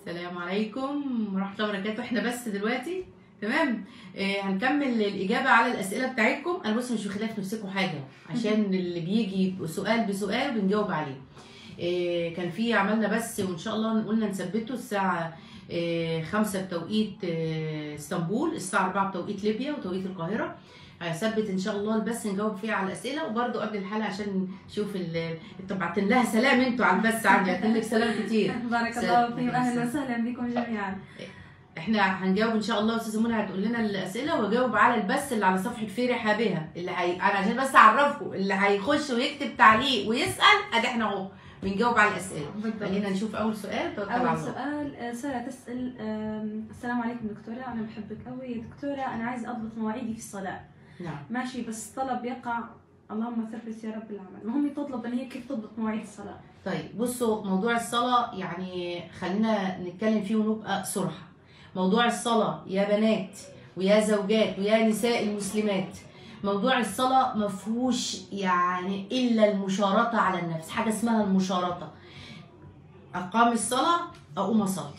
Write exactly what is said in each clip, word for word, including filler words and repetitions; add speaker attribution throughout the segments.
Speaker 1: السلام عليكم ورحمة الله وبركاته. احنا بس دلوقتي تمام آه هنكمل الإجابة على الأسئلة بتاعتكم. أنا بص مش بخلاف نفسكم حاجة عشان اللي بيجي سؤال بسؤال بنجاوب عليه. آه كان في عملنا بس وإن شاء الله قلنا نثبته الساعة آه خمسة بتوقيت آه اسطنبول، الساعة أربعة بتوقيت ليبيا وتوقيت القاهرة. هثبت ان شاء الله البث نجاوب فيها على الاسئله، وبرده قبل الحلقه عشان نشوف انتوا بعتين لها سلام انتوا على البث عندي، بعتين لك سلام كتير.
Speaker 2: بارك الله فيكم، اهلا وسهلا بكم جميعا.
Speaker 1: احنا هنجاوب ان شاء الله، استاذه منى هتقول لنا الاسئله واجاوب على البث اللي على صفحه فرحه بها اللي هي انا عشان بس اعرفكم اللي هيخش ويكتب تعليق ويسال ادي احنا اهو بنجاوب على الاسئله. خلينا نشوف اول سؤال.
Speaker 2: اول سؤال ساره تسال السلام عليكم دكتوره، انا بحبك قوي يا دكتوره، انا عايزه اضبط مواعيدي في الصلاه.
Speaker 1: نعم
Speaker 2: ماشي، بس طلب يقع اللهم ثبت يا رب العمل. المهم تطلب ان هي كيف تضبط مواعيد الصلاه.
Speaker 1: طيب بصوا، موضوع الصلاه يعني خلينا نتكلم فيه ونبقى صراحه. موضوع الصلاه يا بنات ويا زوجات ويا نساء المسلمات، موضوع الصلاه ما فيهوش يعني الا المشارطه على النفس. حاجه اسمها المشارطه. اقام الصلاه اقوم اصلي.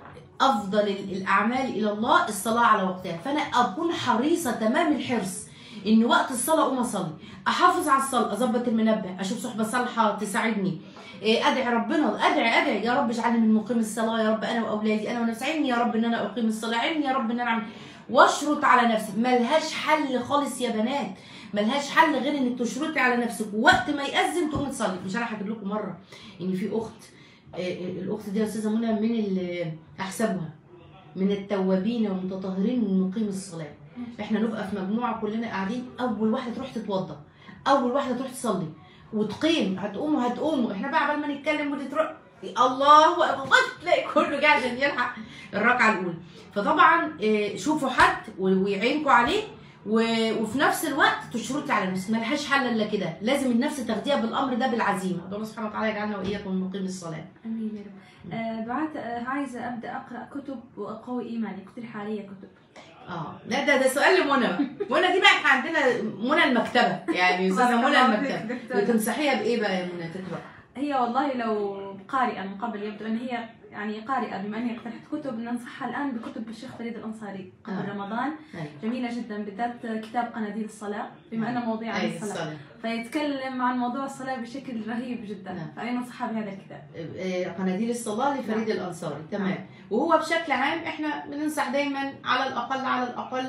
Speaker 1: افضل الاعمال الى الله الصلاه على وقتها، فانا اكون حريصه تمام الحرص ان وقت الصلاه اقوم اصلي، احافظ على الصلاه، اظبط المنبه، اشوف صحبه صالحه تساعدني، ادعي ربنا، ادعي ادعي يا رب اجعلني من مقيم الصلاه يا رب، انا واولادي انا ونفسي، عيني يا رب ان انا اقيم الصلاه، عيني يا رب ان انا اعمل، واشرط على نفسي. ملهاش حل خالص يا بنات، ملهاش حل غير انك تشرطي على نفسك، ووقت ما يأذن تقومي تصلي. مش انا هجيب لكم مره ان في اخت، الاخت دي يا استاذه منى من اللي احسبها من التوابين والمتطهرين من مقيم الصلاه. احنا نبقى في مجموعه كلنا قاعدين، اول واحده تروح تتوضى، اول واحده تروح تصلي وتقيم، هتقوموا هتقوموا احنا بقى عبال ما نتكلم ودي تروح الله اكبر تلاقي كله جاي عشان يلحق الركعه الاولى. فطبعا شوفوا حد ويعينكم عليه، وفي نفس الوقت تشرطي على نفسك. ملهاش حل الا كده، لازم النفس تاخديها بالامر ده بالعزيمه. الله سبحانه وتعالى يجعلنا واياكم من مقيم الصلاه.
Speaker 2: امين يا رب. آه دعاء عايزه ابدا اقرا كتب واقوي ايماني، اقترح علي كتب.
Speaker 1: اه لا ده ده سؤال لمنى بقى. منى دي بقى احنا عندنا منى المكتبه، يعني استاذه منى المكتبه. تنصحيها بايه بقى يا منى تقرا؟
Speaker 2: هي والله لو قارئه من قبل، يبدو ان هي يعني قارئه، بما اني اقترحت كتب ننصحها الان بكتب الشيخ فريد الانصاري قبل آه. رمضان. أيوة. جميله جدا، بالذات كتاب قناديل الصلاه، بما انه مواضيع عن الصلاه. الصلاة. فيتكلم عن موضوع الصلاه بشكل رهيب جدا. نعم. فانا انصحها بهذا الكتاب.
Speaker 1: قناديل الصلاه لفريد نعم. الانصاري. تمام. نعم. وهو بشكل عام احنا بننصح دايما على الاقل على الاقل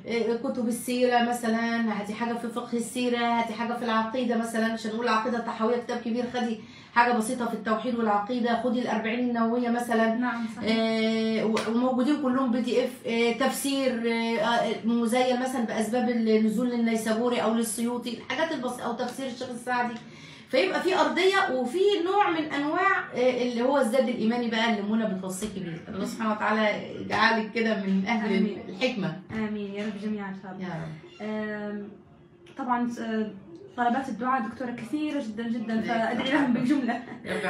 Speaker 1: كتب السيره مثلا، هاتي حاجه في فقه السيره، هاتي حاجه في العقيده مثلا، عشان نقول العقيده الطحاويه كتاب كبير، خدي حاجه بسيطه في التوحيد والعقيده، خدي الأربعين النوويه مثلا.
Speaker 2: نعم صحيح.
Speaker 1: آه وموجودين كلهم بي دي اف. آه تفسير آه مزين مثلا باسباب النزول للنيسابوري او للسيوطي، الحاجات البسيطه، او تفسير الشيخ السعدي. فيبقى في ارضيه وفي نوع من انواع اللي هو الزاد الايماني بقى اللي منى بتوصيكي بيه. الله سبحانه وتعالى يجعلك كده من اهل آمين. الحكمه.
Speaker 2: امين يا رب جميعا ان شاء الله.
Speaker 1: يا رب.
Speaker 2: طبعا طلبات الدعاء دكتوره كثيره جدا جدا، فادعي لهم بالجمله.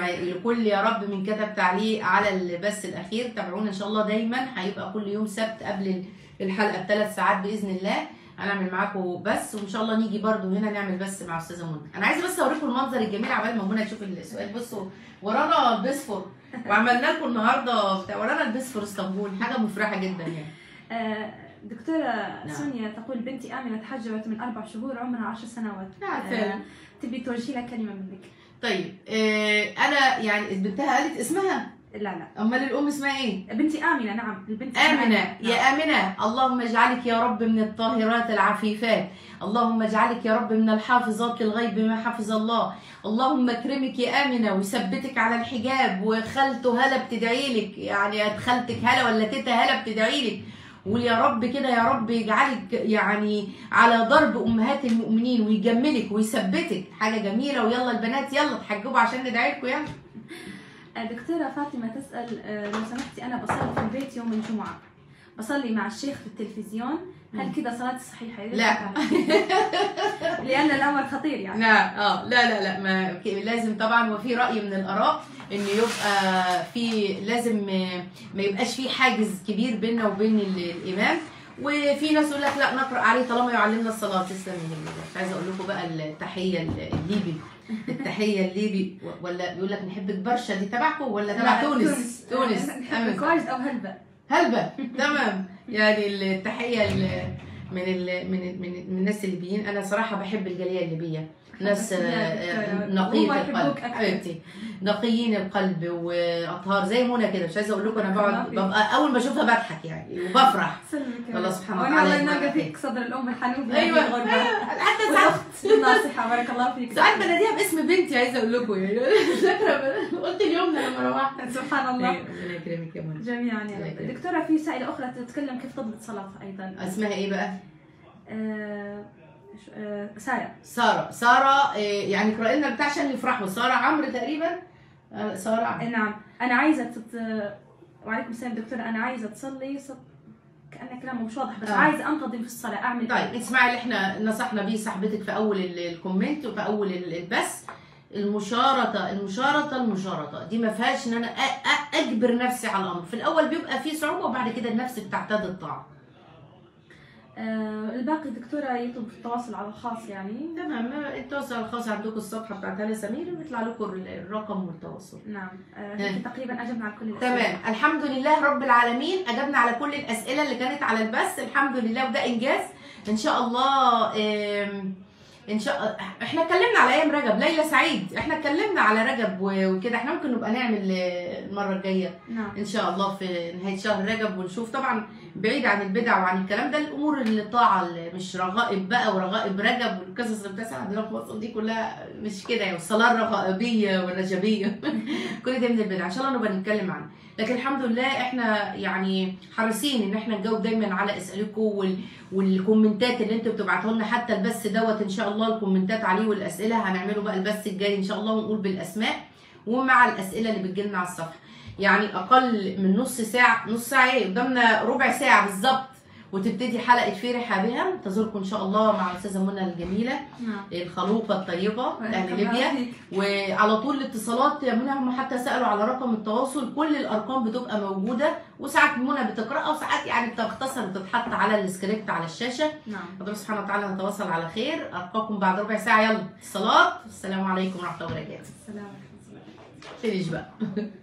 Speaker 1: لكل يا رب من كتب تعليق على البث الاخير. تابعونا ان شاء الله دايما، هيبقى كل يوم سبت قبل الحلقه بثلاث ساعات باذن الله هنعمل معاكم بس، وان شاء الله نيجي برده هنا نعمل بس مع استاذه منى. انا عايزه بس اوريكم المنظر الجميل عبال ما منى تشوف السؤال. بصوا ورانا البسفور، وعملنا لكم النهارده بتاع ورانا البسفور اسطنبول، حاجه مفرحه جدا يعني.
Speaker 2: آه دكتوره نعم. سونيا تقول بنتي امنه تحجبت من اربع شهور عمرها عشر سنوات.
Speaker 1: نعم آه
Speaker 2: تبي توجهي لها كلمه منك؟
Speaker 1: طيب آه انا يعني بنتها قالت اسمها؟
Speaker 2: لا لا.
Speaker 1: امال الام اسمها ايه؟
Speaker 2: بنتي امنه. نعم البنت
Speaker 1: امنه. آمنة. يا امنه اللهم اجعلك يا رب من الطاهرات العفيفات، اللهم اجعلك يا رب من الحافظات للغيب بما حفظ الله، اللهم اكرمك يا امنه ويثبتك على الحجاب، وخالته هلا بتدعي لك، يعني خالتك هلا ولا تيتا هلا بتدعي لك، قول يا رب كده يا رب يجعلك يعني على ضرب امهات المؤمنين ويجملك ويثبتك. حاجه جميله. ويلا البنات يلا تحجبوا عشان ندعي لكم. يلا.
Speaker 2: دكتورة فاطمة تسأل لو سمحتي أنا بصلي في البيت يوم الجمعة، بصلي مع الشيخ في التلفزيون، هل كده صلاة صحيحة؟
Speaker 1: لا
Speaker 2: لأن الأمر خطير يعني.
Speaker 1: لا اه لا لا لا ما لازم طبعا، وفي رأي من الآراء إن يبقى في لازم ما يبقاش في حاجز كبير بيننا وبين الإمام، وفي ناس يقول لك لا نقرأ عليه طالما يعلمنا الصلاة. تسلم. مش عايزة أقول لكم بقى التحية الليبي التحيه الليبي ولا بيقول لك نحبك برشا، دي تبعكم ولا تبع تونس؟ تونس
Speaker 2: نحبك واجد او هلبة.
Speaker 1: هلبة تمام. يعني التحيه من ال من ال من الناس الليبيين. انا صراحه بحب الجاليه الليبيه، ناس نقية القلب حبيبتي، نقيين القلب واطهار زي منى كده. مش عايزه اقول لكم انا بقعد ببقى اول ما اشوفها بضحك يعني وبفرح.
Speaker 2: الله سبحانه وتعالى. والله ينقى فيك صدر الام الحنون.
Speaker 1: ايوه ايوه حتى
Speaker 2: الاخت الناصحه بارك الله فيك.
Speaker 1: ساعات بناديها باسم بنتي عايزه اقول لكم يعني. فاكره قلت اليوم لما روحت.
Speaker 2: سبحان الله.
Speaker 1: ربنا يكرمك يا منى
Speaker 2: جميعا يا رب. دكتوره في سائله اخرى تتكلم كيف تضبط صلاه ايضا.
Speaker 1: اسمها ايه بقى؟
Speaker 2: آه سارة.
Speaker 1: سارة سارة يعني اقرأي لنا بتاع عشان يفرحوا. سارة عمرو تقريبا. سارة عمرو.
Speaker 2: نعم. أنا عايزة تت... وعليكم السلام دكتورة. أنا عايزة تصلي ص... كأن كلامه مش واضح بس آه. عايزة أنتظم في الصلاة أعمل.
Speaker 1: طيب اسمعي اللي احنا نصحنا بيه صاحبتك في أول الكومنت وفي أول البث. المشارطة المشارطة المشارطة دي ما فيهاش إن أنا أجبر نفسي على الأمر. في الأول بيبقى فيه صعوبة وبعد كده النفس بتعتاد الطاعة.
Speaker 2: آه الباقي دكتورة يطلب التواصل على الخاص يعني.
Speaker 1: تمام. التواصل على الخاص عندكم الصفحة بتاعت هالة سمير وبيطلع لكم الرقم والتواصل.
Speaker 2: نعم. آه تقريبا أجبنا على كل الأسئلة.
Speaker 1: تمام الحمد لله رب العالمين. أجبنا على كل الأسئلة اللي كانت على البث الحمد لله وده إنجاز إن شاء الله. ان شاء الله احنا اتكلمنا على ايام رجب. ليلى سعيد احنا اتكلمنا على رجب وكده. احنا ممكن نبقى نعمل المره الجايه
Speaker 2: نعم.
Speaker 1: ان شاء الله في نهايه شهر رجب ونشوف طبعا بعيد عن البدع وعن الكلام ده الامور اللي الطاعه اللي مش رغائب بقى ورغائب رجب والقصص اللي بتحصل عندنا في مصر دي كلها مش كده يعني. والصلاه الرغائبيه والرجبيه كل ده من البدع ان شاء الله نبقى نتكلم عنه. لكن الحمد لله احنا يعني حريصين ان احنا نجاوب دايما على اسئلتكم وال... والكومنتات اللي انتوا بتبعتوا لنا. حتى البث دوت ان شاء الله الكومنتات عليه والاسئله هنعمله بقى البث الجاي ان شاء الله ونقول بالاسماء ومع الاسئله اللي بتجي لنا على الصفحه. يعني اقل من نص ساعه نص ساعه ايه قدامنا ربع ساعه بالظبط وتبتدي حلقه فرحه بها. انتظركم ان شاء الله مع الاستاذه منى الجميله الخلوقه الطيبه اهل ليبيا. وعلى طول الاتصالات يا منى هم حتى سالوا على رقم التواصل. كل الارقام بتبقى موجوده وساعات منى بتقراها وساعات يعني بتختصر وتتحط على السكريبت على الشاشه.
Speaker 2: نعم.
Speaker 1: ربنا سبحانه وتعالى نتواصل على خير. ارقاكم بعد ربع ساعه. يلا الصلاه. السلام عليكم ورحمه الله وبركاته.
Speaker 2: السلام عليكم.
Speaker 1: فينيش بقى.